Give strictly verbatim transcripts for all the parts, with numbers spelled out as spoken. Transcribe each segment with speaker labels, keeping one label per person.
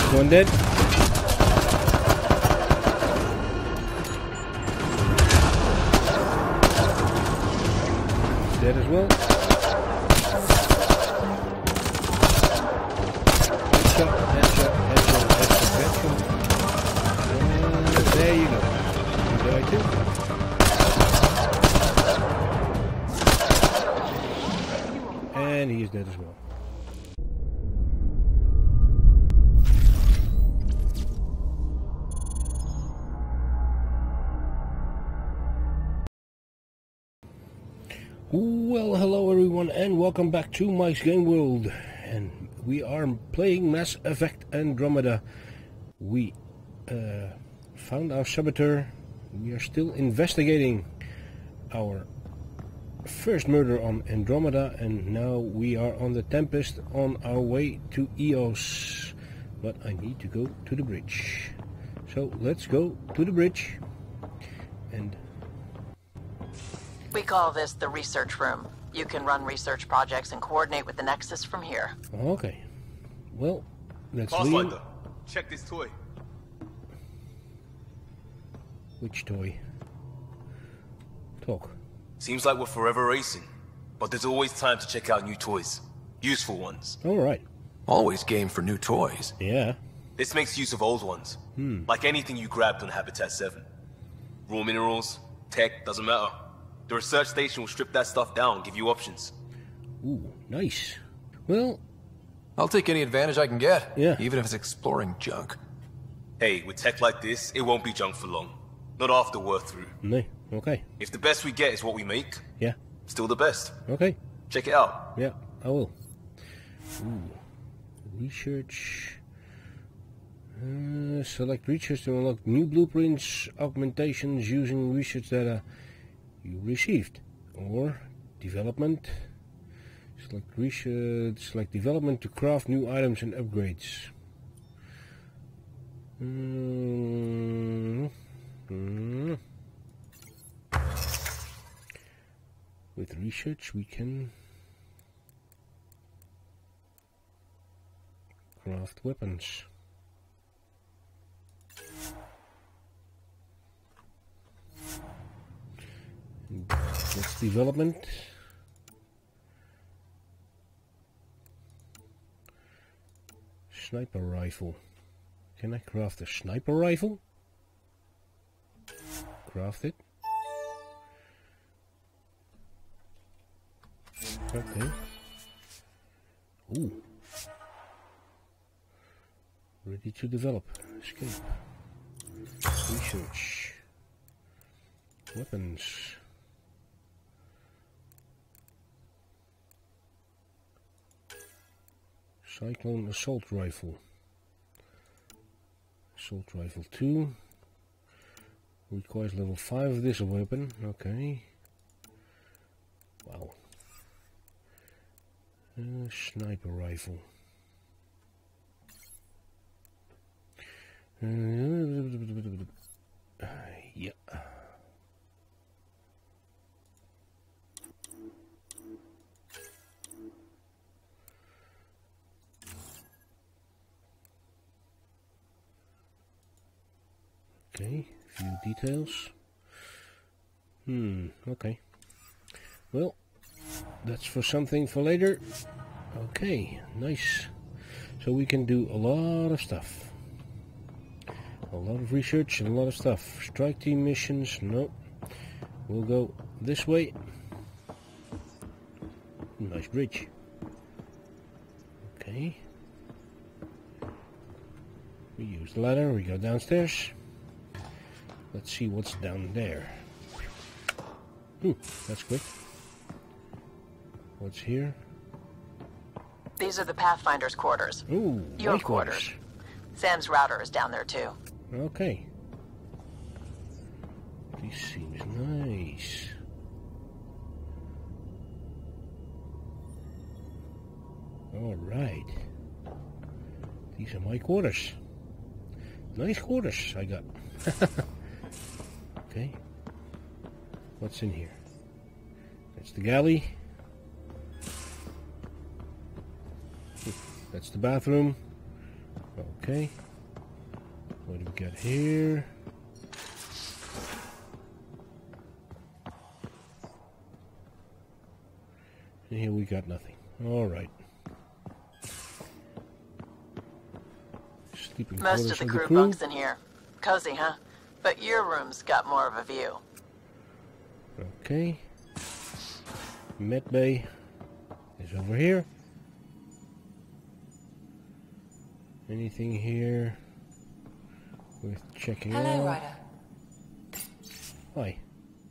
Speaker 1: One dead. Dead as well. Headshot, headshot, headshot, headshot, headshot. Uh, there you go. You die too. And he is dead as well. Well, hello everyone and welcome back to Mike's Game World, and we are playing Mass Effect Andromeda. We uh, found our saboteur. We are still investigating our first murder on Andromeda, and now we are on the Tempest on our way to Eos. But I need to go to the bridge. So let's go to the bridge. And
Speaker 2: we call this the research room. You can run research projects and coordinate with the Nexus from here.
Speaker 1: Okay. Well, let's leave.
Speaker 3: Pathfinder, check this toy.
Speaker 1: Which toy? Talk.
Speaker 3: Seems like we're forever racing, but there's always time to check out new toys. Useful ones.
Speaker 1: Alright.
Speaker 4: Always game for new toys.
Speaker 1: Yeah.
Speaker 3: This makes use of old ones.
Speaker 1: Hmm.
Speaker 3: Like anything you grabbed on Habitat seven. Raw minerals, tech, doesn't matter. The research station will strip that stuff down and give you options.
Speaker 1: Ooh, nice. Well,
Speaker 4: I'll take any advantage I can get,
Speaker 1: yeah.
Speaker 4: even if it's exploring junk.
Speaker 3: Hey, with tech like this, it won't be junk for long. Not after we're through.
Speaker 1: No, okay.
Speaker 3: If the best we get is what we make,
Speaker 1: yeah,
Speaker 3: still the best.
Speaker 1: Okay.
Speaker 3: Check it out.
Speaker 1: Yeah, I will. Ooh. Research. Uh, select research to unlock new blueprints, augmentations using research data you received, or development. Select research. Select development to craft new items and upgrades. Mm. Mm. With research, we can craft weapons. That's development. Sniper rifle. Can I craft a sniper rifle? Craft it. Okay. Ooh. Ready to develop. Escape. Research. Weapons. Cyclone assault rifle. Assault rifle two. Requires level five of this weapon. Okay. Wow. Uh, sniper rifle. Uh, yeah. Okay, few details. Hmm, okay. Well, that's for something for later. Okay, nice. So we can do a lot of stuff. A lot of research and a lot of stuff. Strike team missions, no. We'll go this way. Nice bridge. Okay. We use the ladder, we go downstairs. Let's see what's down there. Hmm, that's quick. What's here?
Speaker 2: These are the Pathfinder's quarters.
Speaker 1: Ooh,
Speaker 2: Your
Speaker 1: nice
Speaker 2: quarters. Sam's router is down there too.
Speaker 1: Okay. This seems nice. Alright. These are my quarters. Nice quarters I got. Okay. What's in here? That's the galley. That's the bathroom. Okay. What do we got here? And here we got nothing. Alright. Sleeping
Speaker 2: Most of the crew bunks in here. Cozy, huh? But your room's got more of a view.
Speaker 1: Okay. Med bay is over here. Anything here worth checking out?
Speaker 5: Hello, Ryder.
Speaker 1: Hi.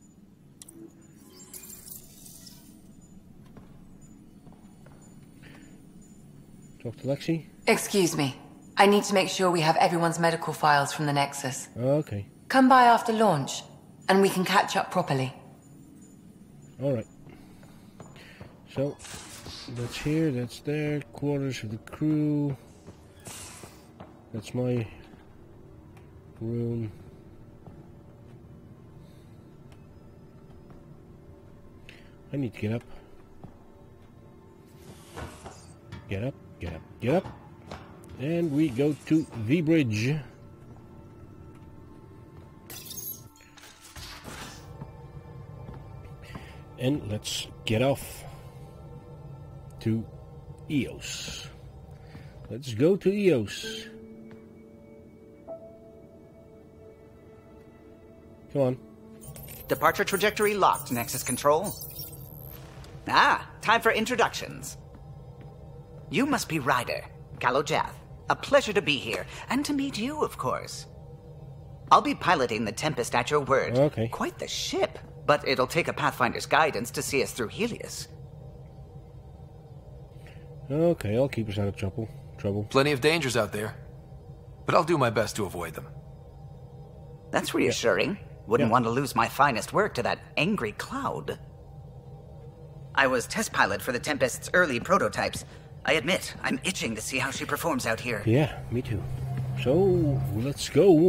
Speaker 1: Talk to Lexi?
Speaker 5: Excuse me. I need to make sure we have everyone's medical files from the Nexus.
Speaker 1: Okay.
Speaker 5: Come by after launch, and we can catch up properly.
Speaker 1: Alright. So, that's here, that's there, quarters of the crew. That's my room. I need to get up. Get up, get up, get up. And we go to the bridge. And let's get off to E O S. Let's go to E O S. Come on.
Speaker 6: Departure trajectory locked, Nexus Control. Ah, time for introductions. You must be Ryder, Kalojath. A pleasure to be here, and to meet you, of course. I'll be piloting the Tempest at your word.
Speaker 1: Okay.
Speaker 6: Quite the ship, but it'll take a Pathfinder's guidance to see us through Helios.
Speaker 1: Okay, I'll keep us out of trouble. Trouble.
Speaker 4: Plenty of dangers out there, but I'll do my best to avoid them.
Speaker 6: That's reassuring. Wouldn't
Speaker 1: Yeah.
Speaker 6: want to lose my finest work to that angry cloud. I was test pilot for the Tempest's early prototypes. I admit, I'm itching to see how she performs out here.
Speaker 1: Yeah, me too. So, let's go.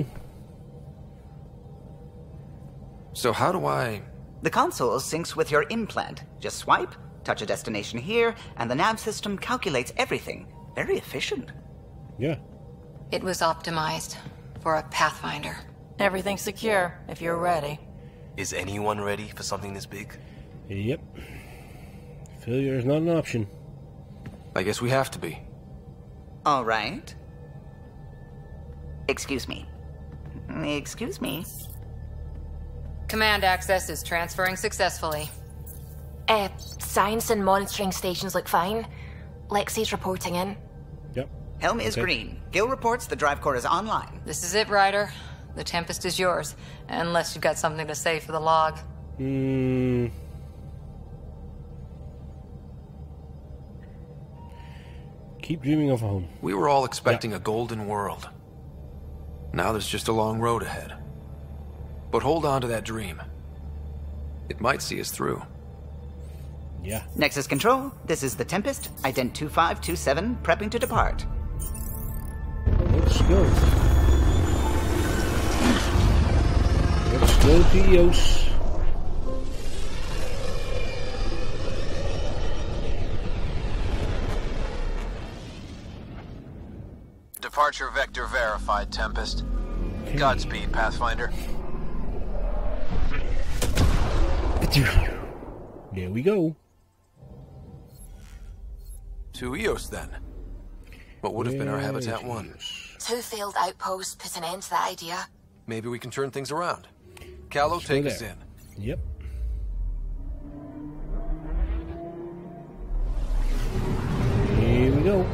Speaker 4: So how do I...
Speaker 6: The console syncs with your implant. Just swipe, touch a destination here, and the nav system calculates everything. Very efficient.
Speaker 1: Yeah.
Speaker 5: It was optimized for a Pathfinder.
Speaker 2: Everything's secure, if you're ready.
Speaker 3: Is anyone ready for something this big?
Speaker 1: Yep. Failure is not an option.
Speaker 4: I guess we have to be.
Speaker 6: All right. Excuse me. Excuse me.
Speaker 5: Command access is transferring successfully.
Speaker 7: Uh, science and monitoring stations look fine. Lexi's reporting in.
Speaker 1: Yep.
Speaker 6: Helm is
Speaker 1: Okay.
Speaker 6: green. Gil reports the drive core is online.
Speaker 5: This is it, Ryder. The Tempest is yours, unless you've got something to say for the log.
Speaker 1: Hmm. Keep dreaming of home.
Speaker 4: We were all expecting a golden world. Now there's just a long road ahead. But hold on to that dream. It might see us through.
Speaker 1: Yeah.
Speaker 6: Nexus Control, this is the Tempest, ident two five two seven, prepping to depart.
Speaker 1: Let's go. Let's go to E O S.
Speaker 8: Departure vector verified, Tempest. Godspeed, Pathfinder.
Speaker 1: There we go.
Speaker 4: To E O S, then. What would have been our Habitat one?
Speaker 7: Two failed outposts put an end to that idea.
Speaker 4: Maybe we can turn things around. Callow, take us in.
Speaker 1: Yep. Here we go.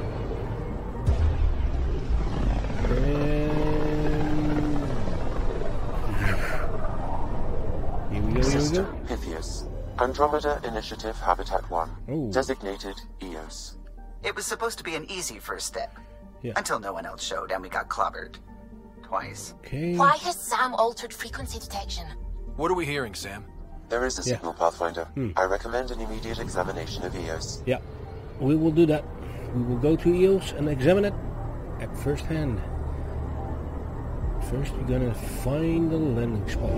Speaker 1: And... Here we go, here we go.
Speaker 9: System Pythias. Andromeda Initiative Habitat one.
Speaker 1: Oh.
Speaker 9: Designated E O S.
Speaker 6: It was supposed to be an easy first step.
Speaker 1: Yeah.
Speaker 6: Until no one else showed and we got clobbered. Twice.
Speaker 1: Okay.
Speaker 7: Why has Sam altered frequency detection?
Speaker 4: What are we hearing, Sam?
Speaker 9: There is a
Speaker 1: Yeah.
Speaker 9: signal, Pathfinder.
Speaker 1: Hmm.
Speaker 9: I recommend an immediate examination of E O S.
Speaker 1: Yeah, we will do that. We will go to E O S and examine it at first hand. First, we're gonna find the landing spot.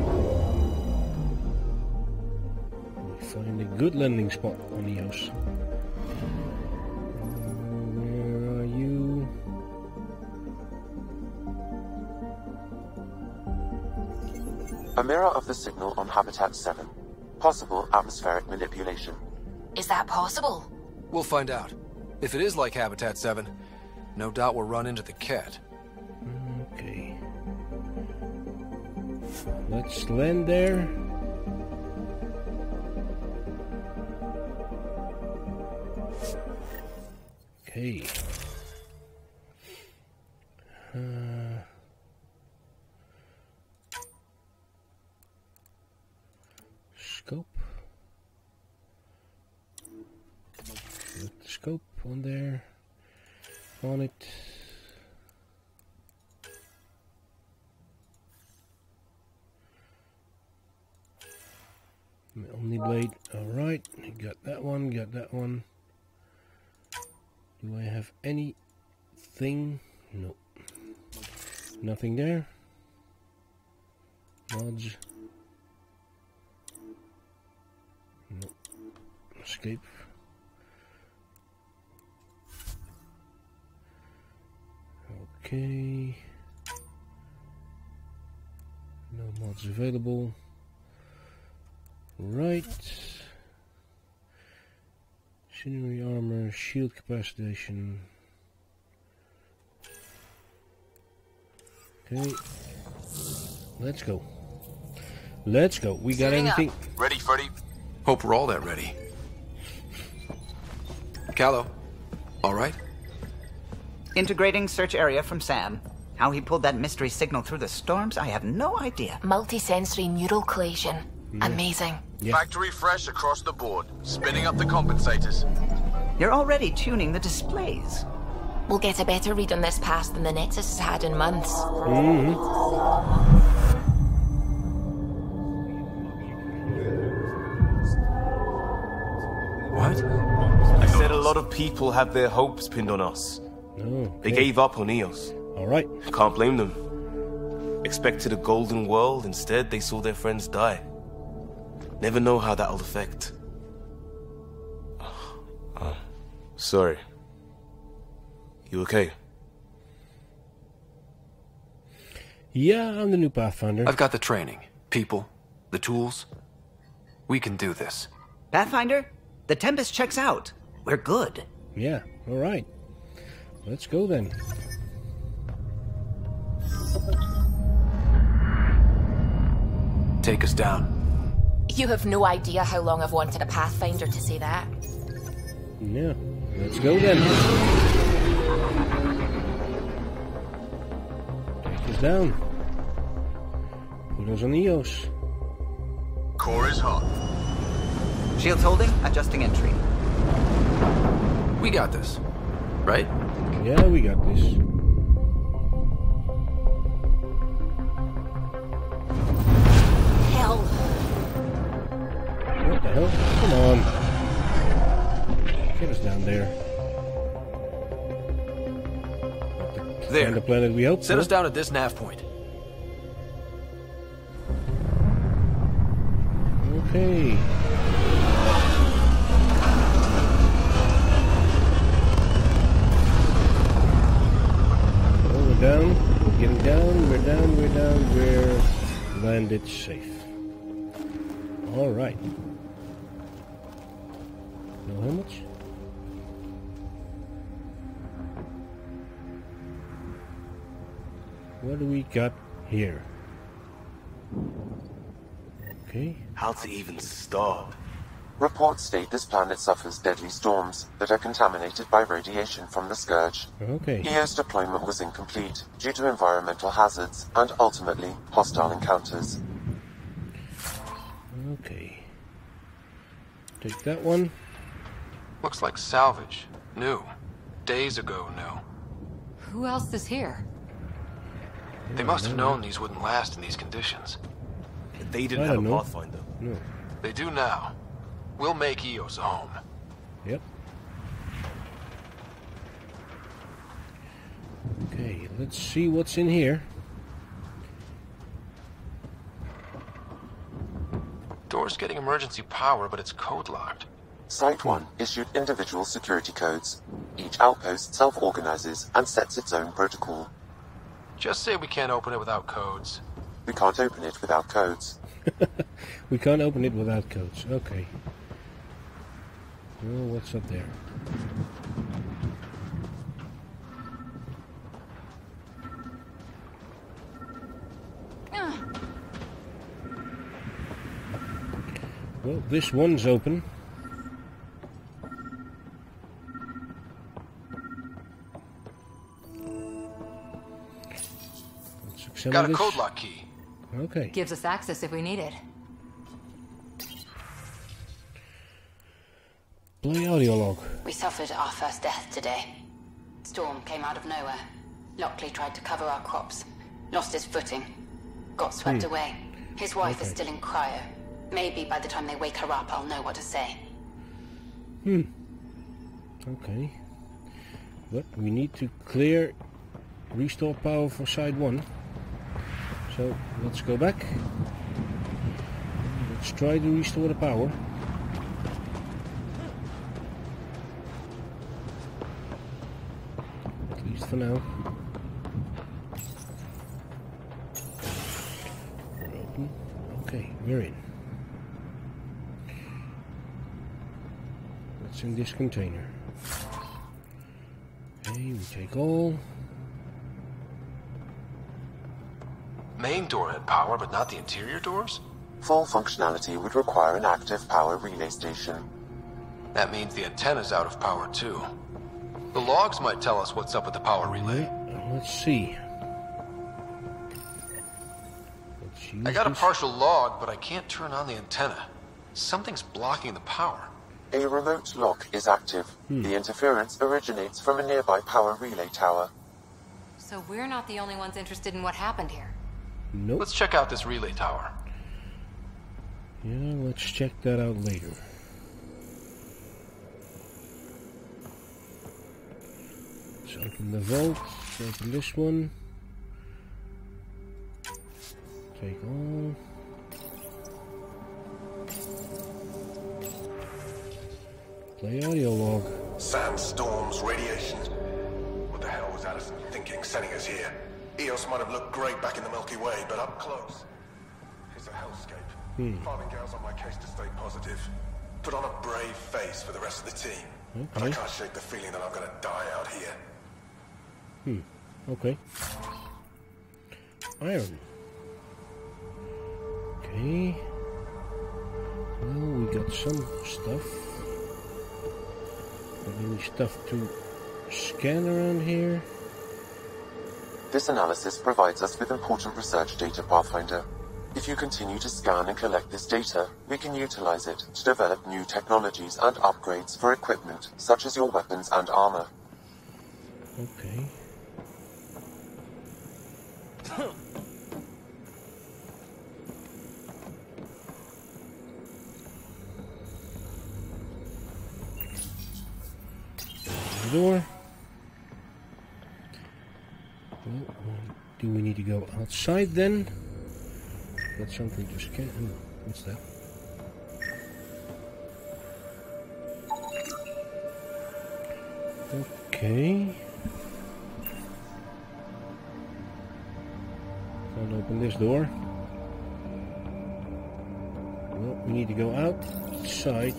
Speaker 1: We find a good landing spot on E O S. Where are you?
Speaker 9: A mirror of the signal on Habitat seven. Possible atmospheric manipulation.
Speaker 7: Is that possible?
Speaker 4: We'll find out. If it is like Habitat seven, no doubt we'll run into the Kett.
Speaker 1: Okay. Let's land there. Okay. Uh, scope. Put the scope on there. On it. Omniblade. Alright. Got that one. Got that one. Do I have anything? No. Nothing there. Mods. No. Escape. Okay. No mods available. Right. Machinery armor, shield capacitation. Okay. Let's go. Let's go. We got
Speaker 2: Suiting
Speaker 1: anything?
Speaker 2: up.
Speaker 8: Ready, Freddy?
Speaker 4: Hope we're all that ready. Callow, all right?
Speaker 6: Integrating search area from Sam. How he pulled that mystery signal through the storms, I have no idea.
Speaker 7: Multisensory neural collation.
Speaker 1: Yeah.
Speaker 7: Amazing.
Speaker 1: Yeah.
Speaker 8: Factory fresh across the board. Spinning up the compensators.
Speaker 6: You're already tuning the displays.
Speaker 7: We'll get a better read on this pass than the Nexus has had in months.
Speaker 1: Mm-hmm.
Speaker 4: What?
Speaker 3: I said a lot of people have their hopes pinned on us.
Speaker 1: Oh,
Speaker 3: They
Speaker 1: okay.
Speaker 3: gave up on Eos.
Speaker 1: Alright.
Speaker 3: Can't blame them. Expected a golden world, instead they saw their friends die. Never know how that'll affect. Oh, sorry. You okay?
Speaker 1: Yeah, I'm the new Pathfinder.
Speaker 4: I've got the training, people, the tools. We can do this.
Speaker 6: Pathfinder, the Tempest checks out. We're good.
Speaker 1: Yeah, alright. Let's go then.
Speaker 4: Take us down.
Speaker 7: You have no idea how long I've wanted a Pathfinder to say that.
Speaker 1: Yeah, let's go then. Take us down. Put us on Eos.
Speaker 8: Core is hot.
Speaker 6: Shields holding, adjusting entry.
Speaker 4: We got this, right?
Speaker 1: Yeah, we got this.
Speaker 7: Hell.
Speaker 1: What the hell? Come on. Get us down there. Not the
Speaker 4: There.
Speaker 1: kind of planet we hoped
Speaker 4: Set
Speaker 1: for.
Speaker 4: us down at this nav point.
Speaker 1: Okay. Oh, we're down. We're getting down. We're down. We're down. We're landed safe. All right. No helmets. What do we got here? Okay.
Speaker 3: How to even start?
Speaker 9: Reports state this planet suffers deadly storms that are contaminated by radiation from the Scourge.
Speaker 1: Okay.
Speaker 9: Eos deployment was incomplete due to environmental hazards and ultimately hostile encounters.
Speaker 1: Okay. Take that one.
Speaker 4: Looks like salvage. New. Days ago, new.
Speaker 5: Who else is here?
Speaker 4: They must have known these wouldn't last in these conditions.
Speaker 3: They didn't
Speaker 1: I
Speaker 3: have a
Speaker 1: don't know.
Speaker 3: Pathfinder.
Speaker 1: No.
Speaker 4: They do now. We'll make Eos a home.
Speaker 1: Yep. Okay, let's see what's in here.
Speaker 4: Door's getting emergency power, but it's code locked.
Speaker 9: Site one issued individual security codes. Each outpost self-organizes and sets its own protocol.
Speaker 4: Just say we can't open it without codes.
Speaker 9: We can't open it without codes.
Speaker 1: We can't open it without codes. Okay. Well, what's up there? Well, this one's open. Let's examine
Speaker 4: Got a
Speaker 1: this.
Speaker 4: code lock key.
Speaker 1: Okay.
Speaker 5: Gives us access if we need it.
Speaker 1: Play audio log.
Speaker 10: We suffered our first death today. Storm came out of nowhere. Lockley tried to cover our crops. Lost his footing. Got swept
Speaker 1: Hmm.
Speaker 10: away. His wife
Speaker 1: Okay.
Speaker 10: is still in cryo. Maybe by the time they wake her up, I'll know what to say.
Speaker 1: Hmm. Okay. But we need to clear restore power for side one. So let's go back. Let's try to restore the power. At least for now. We're open. Okay, we're in. What's in this container? Okay, we take all.
Speaker 4: Main door had power, but not the interior doors?
Speaker 9: Full functionality would require an active power relay station.
Speaker 4: That means the antenna's out of power too. The logs might tell us what's up with the power relay.
Speaker 1: Let's see. Let's use
Speaker 4: I got a
Speaker 1: this.
Speaker 4: partial log, but I can't turn on the antenna. Something's blocking the power.
Speaker 9: A remote lock is active.
Speaker 1: Hmm.
Speaker 9: The interference originates from a nearby power relay tower.
Speaker 5: So we're not the only ones interested in what happened here.
Speaker 1: Nope.
Speaker 4: Let's check out this relay tower.
Speaker 1: Yeah, let's check that out later. Let's open the vault. Let's open this one. Take all. Play audio log.
Speaker 11: Sandstorms, radiation. What the hell was Allison thinking sending us here? Eos might have looked great back in the Milky Way, but up close, it's a hellscape.
Speaker 1: Hmm.
Speaker 11: Farthingale's on my case to stay positive. Put on a brave face for the rest of the team. But I
Speaker 1: Okay.
Speaker 11: can't shake the feeling that I'm gonna die out here.
Speaker 1: Hmm. Okay. Iron. Okay. Well, we got some stuff. Got any stuff to scan around here?
Speaker 9: This analysis provides us with important research data, Pathfinder. If you continue to scan and collect this data, we can utilize it to develop new technologies and upgrades for equipment, such as your weapons and armor.
Speaker 1: Okay. The door. Well, do we need to go outside then? Got something to scan. Oh, what's that? Okay. Can't open this door. Well, we need to go outside.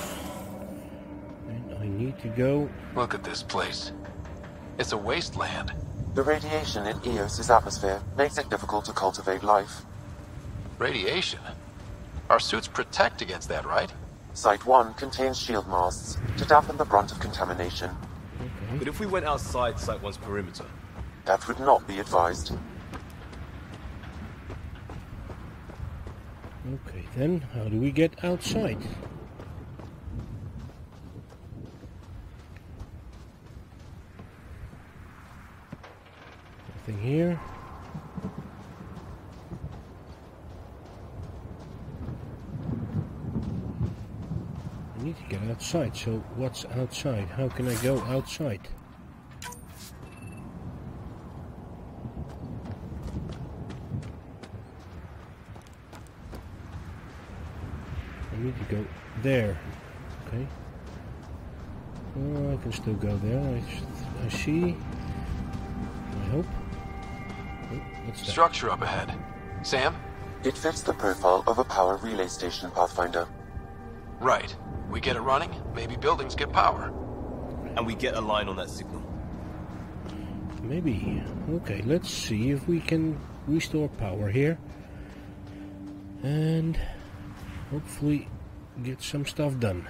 Speaker 1: And I need to go...
Speaker 4: Look at this place. It's a wasteland.
Speaker 9: The radiation in Eos's atmosphere makes it difficult to cultivate life.
Speaker 4: Radiation? Our suits protect against that, right?
Speaker 9: Site one contains shield masts to dampen the brunt of contamination.
Speaker 1: Okay.
Speaker 3: But if we went outside Site one's perimeter?
Speaker 9: That would not be advised.
Speaker 1: Okay, then, how do we get outside? Nothing here. I need to get outside, so what's outside? How can I go outside? I need to go there. Okay. Oh, I can still go there. I, I see. I hope. Oh, what's that?
Speaker 4: Structure up ahead. Sam?
Speaker 9: It fits the profile of a power relay station, Pathfinder.
Speaker 4: Right. We get it running, maybe buildings get power.
Speaker 3: And we get a line on that signal.
Speaker 1: Maybe. Okay, let's see if we can restore power here. And hopefully get some stuff done.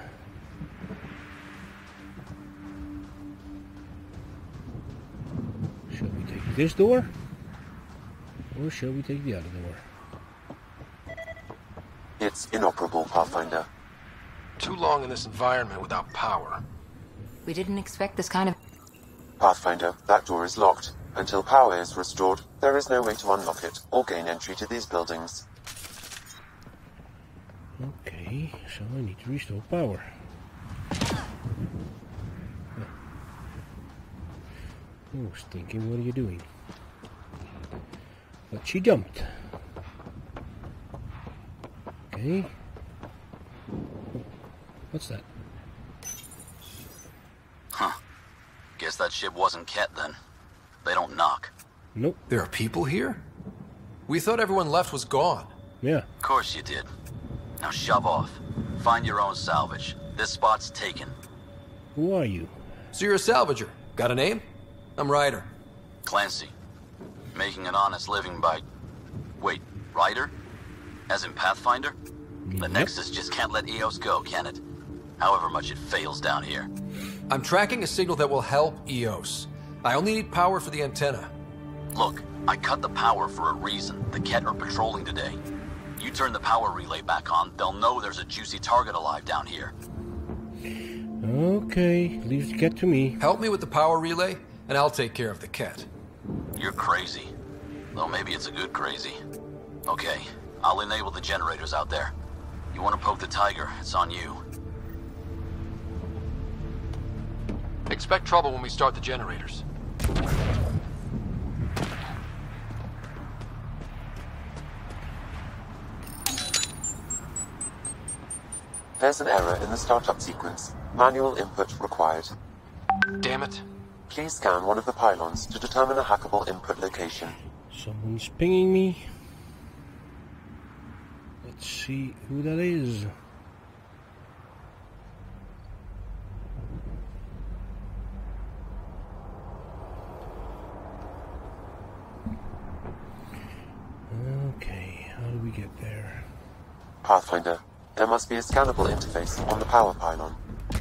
Speaker 1: Shall we take this door? Or shall we take the other door?
Speaker 9: It's inoperable, Pathfinder.
Speaker 4: Too long in this environment without power.
Speaker 5: We didn't expect this kind of...
Speaker 9: Pathfinder, that door is locked. Until power is restored, there is no way to unlock it or gain entry to these buildings.
Speaker 1: Okay, so I need to restore power. Oh, Stinking, what are you doing? But she jumped. Okay. What's that?
Speaker 12: Huh. Guess that ship wasn't Kett then. They don't knock.
Speaker 1: Nope.
Speaker 4: There are people here? We thought everyone left was gone.
Speaker 1: Yeah.
Speaker 12: Of course you did. Now shove off. Find your own salvage. This spot's taken.
Speaker 1: Who are you?
Speaker 4: So you're a salvager. Got a name? I'm Ryder.
Speaker 12: Clancy. Making an honest living by... Wait, Ryder? As in Pathfinder? The
Speaker 1: Yep.
Speaker 12: Nexus just can't let E O S go, can it? However much it fails down here.
Speaker 4: I'm tracking a signal that will help E O S. I only need power for the antenna.
Speaker 12: Look, I cut the power for a reason. The Kett are patrolling today. You turn the power relay back on, they'll know there's a juicy target alive down here.
Speaker 1: Okay, leave the Kett to me.
Speaker 4: Help me with the power relay, and I'll take care of the Kett.
Speaker 12: You're crazy. Though maybe it's a good crazy. Okay, I'll enable the generators out there. You want to poke the tiger, it's on you.
Speaker 4: Expect trouble when we start the generators.
Speaker 9: There's an error in the startup sequence. Manual input required.
Speaker 4: Damn it.
Speaker 9: Please scan one of the pylons to determine a hackable input location.
Speaker 1: Someone's pinging me. Let's see who that is. Okay, how do we get there?
Speaker 9: Pathfinder, there must be a scannable interface on the power pylon.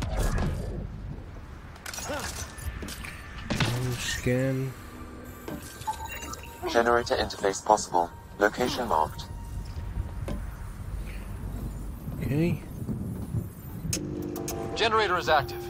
Speaker 1: Oh, scan.
Speaker 9: Generator interface possible. Location marked.
Speaker 1: Okay.
Speaker 4: Generator is active.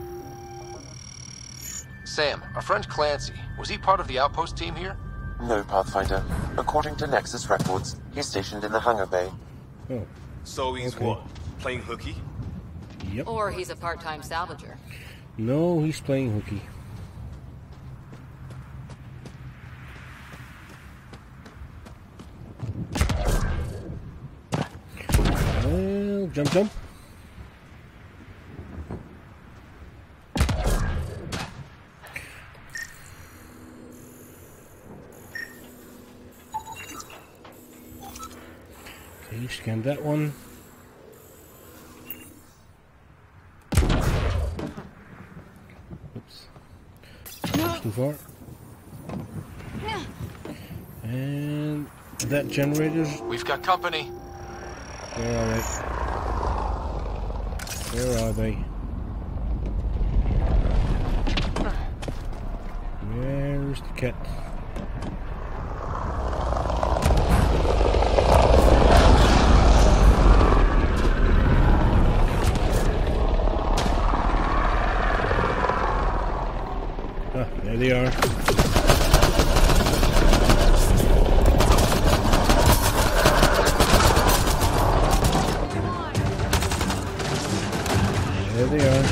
Speaker 4: Sam, our friend Clancy, was he part of the outpost team here?
Speaker 9: No, Pathfinder. According to Nexus records, he's stationed in the hangar bay.
Speaker 1: Oh.
Speaker 3: So he's
Speaker 1: Okay.
Speaker 3: what? Playing hooky?
Speaker 1: Yep.
Speaker 5: Or he's a part-time salvager.
Speaker 1: No, he's playing hooky. Well, jump, jump. Okay, scan that one. Oops. That's too far. And that generator's...
Speaker 4: We've got company.
Speaker 1: Where are they? Where are they? Where's the Kett? Ah, there they are. There they are.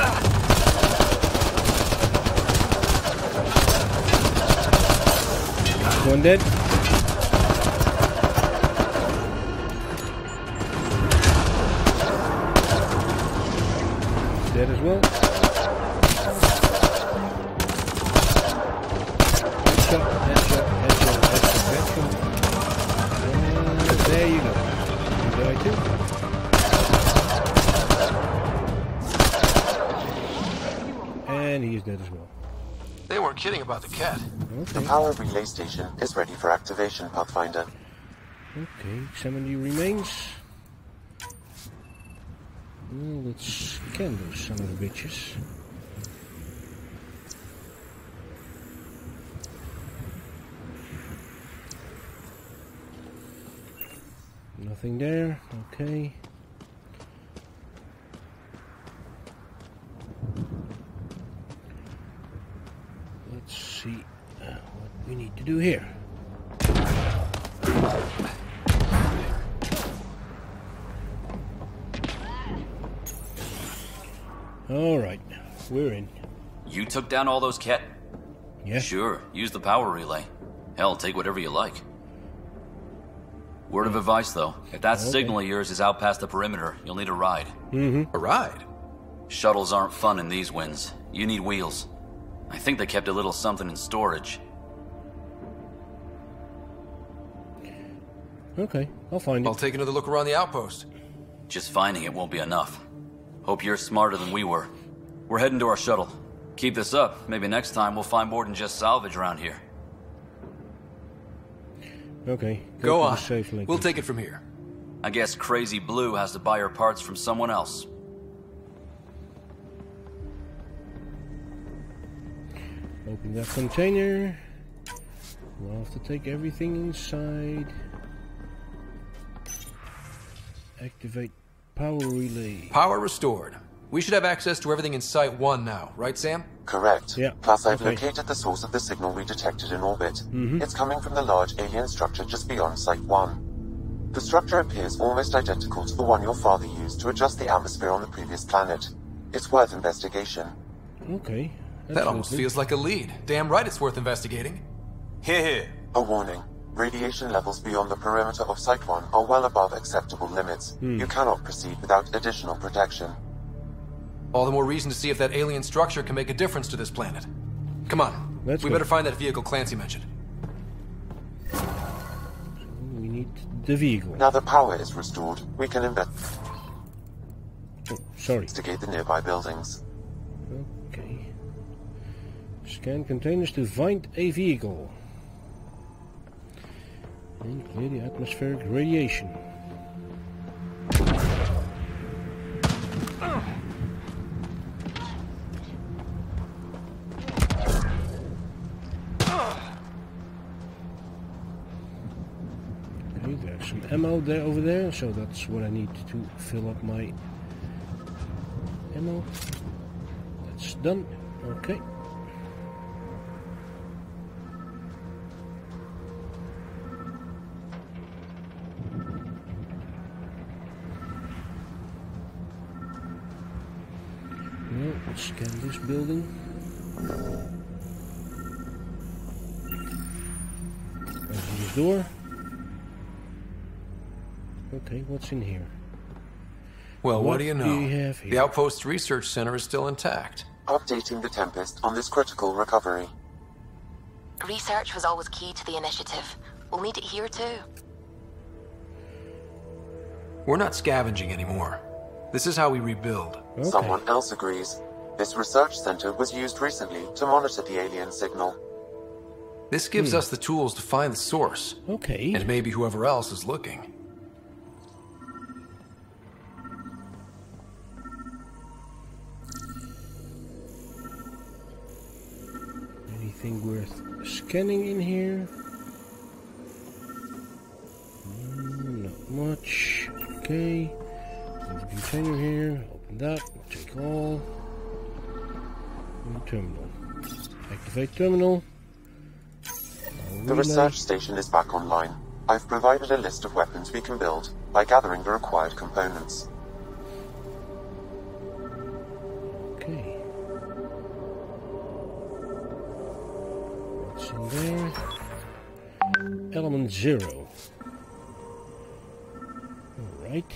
Speaker 1: One dead. Dead as well. Headshot, headshot, headshot, headshot, headshot.
Speaker 4: about the Kett.
Speaker 9: Okay. The power relay station is ready for activation, Pathfinder.
Speaker 1: Okay, examine the remains. Well, let's scan those son of the bitches. Nothing there, okay. Let's see uh, what we need to do here. Alright, we're in.
Speaker 13: You took down all those Kett?
Speaker 1: Yeah.
Speaker 13: Sure, use the power relay. Hell, take whatever you like. Word of advice, though. If that okay. signal of yours is out past the perimeter, you'll need a ride.
Speaker 1: Mm-hmm.
Speaker 4: A ride?
Speaker 13: Shuttles aren't fun in these winds. You need wheels. I think they kept a little something in storage.
Speaker 1: Okay, I'll find it.
Speaker 4: I'll take another look around the outpost.
Speaker 13: Just finding it won't be enough. Hope you're smarter than we were. We're heading to our shuttle. Keep this up. Maybe next time we'll find more than just salvage around here.
Speaker 1: Okay.
Speaker 4: Go, go on. Safe link. We'll take it from here.
Speaker 13: I guess Crazy Blue has to buy her parts from someone else.
Speaker 1: Open that container. We'll have to take everything inside. Activate power relay.
Speaker 4: Power restored. We should have access to everything in Site one now, right, Sam?
Speaker 9: Correct.
Speaker 1: Yeah.
Speaker 9: Plus, I've
Speaker 1: okay.
Speaker 9: located the source of the signal we detected in orbit.
Speaker 1: Mm-hmm.
Speaker 9: It's coming from the large alien structure just beyond Site one. The structure appears almost identical to the one your father used to adjust the atmosphere on the previous planet. It's worth investigation.
Speaker 1: Okay.
Speaker 4: That almost feels like a lead. Damn right it's worth investigating.
Speaker 12: Here, here.
Speaker 9: A warning. Radiation levels beyond the perimeter of Site one are well above acceptable limits.
Speaker 1: Hmm.
Speaker 9: You cannot proceed without additional protection.
Speaker 4: All the more reason to see if that alien structure can make a difference to this planet. Come on.
Speaker 1: Let's
Speaker 4: we
Speaker 1: go.
Speaker 4: better find that vehicle Clancy mentioned.
Speaker 1: We need the vehicle.
Speaker 9: Now the power is restored, we can invest...
Speaker 1: Oh, sorry.
Speaker 9: investigate the nearby buildings.
Speaker 1: Okay. Scan containers to find a vehicle. And clear the atmospheric radiation. Okay, there's some ammo there over there, so that's what I need to fill up my ammo. That's done. Okay. Well, let's scan this building. Open this door. Okay, what's in here?
Speaker 4: Well, what,
Speaker 1: what
Speaker 4: do you know?
Speaker 1: Do you have here?
Speaker 4: The Outpost Research Center is still intact.
Speaker 9: Updating the Tempest on this critical recovery.
Speaker 7: Research was always key to the initiative. We'll need it here too.
Speaker 4: We're not scavenging anymore. This is how we rebuild.
Speaker 1: Okay.
Speaker 9: Someone else agrees. This research center was used recently to monitor the alien signal.
Speaker 4: This gives
Speaker 1: hmm.
Speaker 4: us the tools to find the source.
Speaker 1: Okay.
Speaker 4: And maybe whoever else is looking.
Speaker 1: Anything worth scanning in here? Mm, not much. Okay. There's a container here. Open that. Take all. And terminal. Activate terminal.
Speaker 9: The research station is back online. I've provided a list of weapons we can build by gathering the required components.
Speaker 1: Okay. What's in there? Element zero. Alright.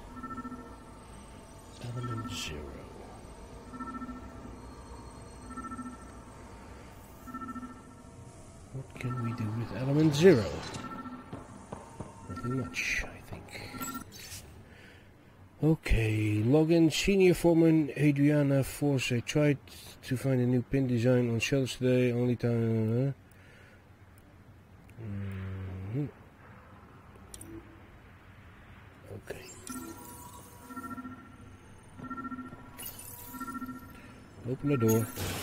Speaker 1: Element zero. What can we do with element zero? Nothing much, I think. Okay, login. Senior Foreman Adriana Force tried to find a new pin design on shelves today. Only time. Uh, mm-hmm. Okay. Open the door.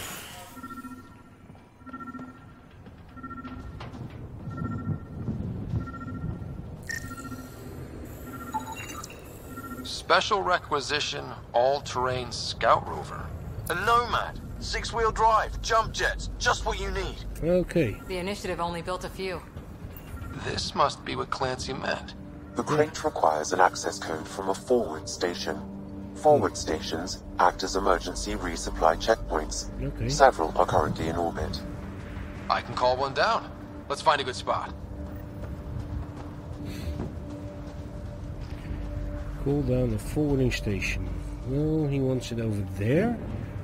Speaker 4: Special requisition, all-terrain scout rover.
Speaker 8: A Nomad, six-wheel drive, jump jets, just what you need.
Speaker 1: Okay.
Speaker 5: The initiative only built a few.
Speaker 4: This must be what Clancy meant.
Speaker 9: The crate requires an access code from a forward station. Forward stations act as emergency resupply checkpoints.
Speaker 1: Okay.
Speaker 9: Several are currently in orbit.
Speaker 4: I can call one down. Let's find a good spot.
Speaker 1: Call down the forwarding station. Well, he wants it over there.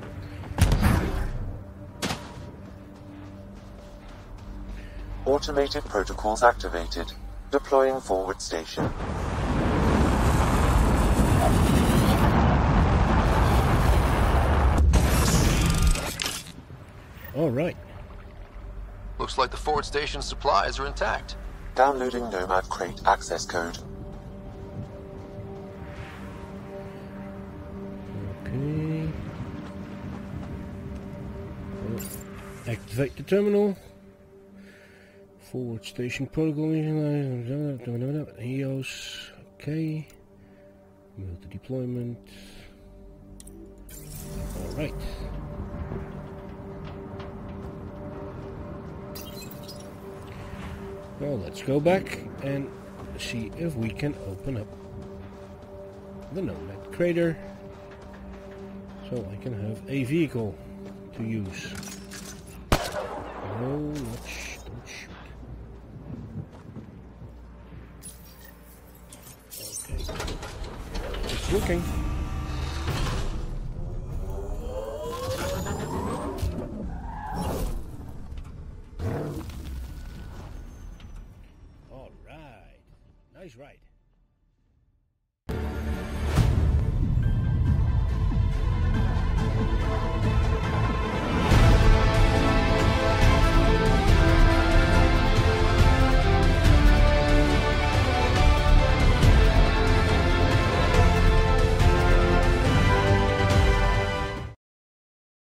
Speaker 9: Automated protocols activated. Deploying forward station.
Speaker 1: All right.
Speaker 4: Looks like the forward station supplies are intact.
Speaker 9: Downloading Nomad crate access code.
Speaker 1: Okay. Activate the terminal. Forward station protocol initialized. E O S. Okay. Move to deployment. All right. Well, let's go back and see if we can open up the Nomad crater. So I can have a vehicle to use. No, not sh don't shoot. Okay. It's working. All right. Nice ride.